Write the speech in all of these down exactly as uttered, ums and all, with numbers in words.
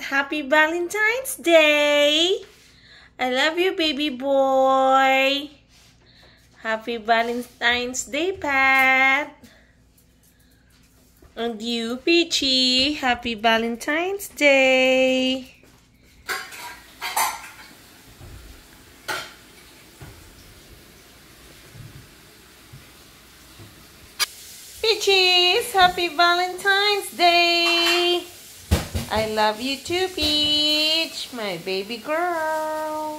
Happy Valentine's Day. I love you, baby boy. Happy Valentine's Day, Pat. And you, Peachy. Happy Valentine's Day. Peaches, happy Valentine's Day. I love you too, Peach, my baby girl.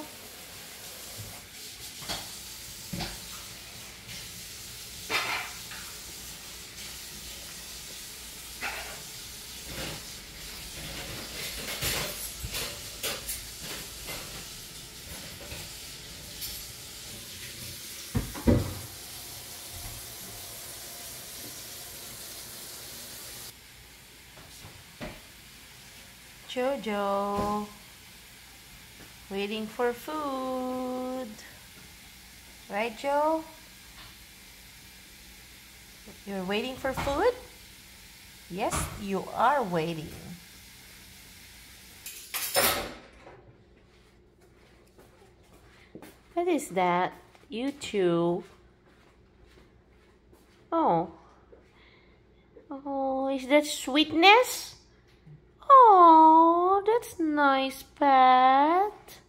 Jojo, waiting for food. Right, Joe? You're waiting for food? Yes, you are waiting. What is that? You two. Oh. Oh, is that sweetness? Oh, that's nice, Pat.